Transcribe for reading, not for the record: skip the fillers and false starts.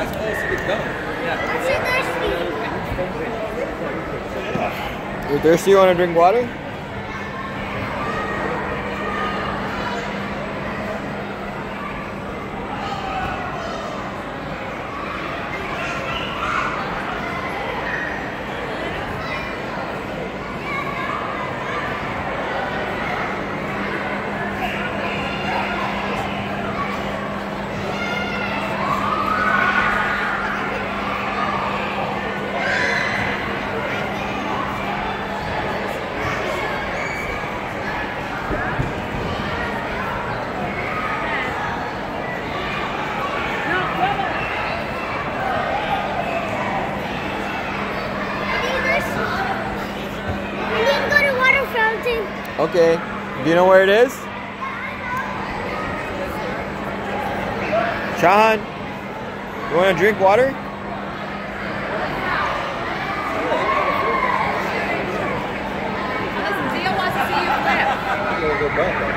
That's close to get done. You're thirsty? You want to drink water? Okay. Do you know where it is? Shahan, you want to drink water? Listen, Dia wants to see you flip.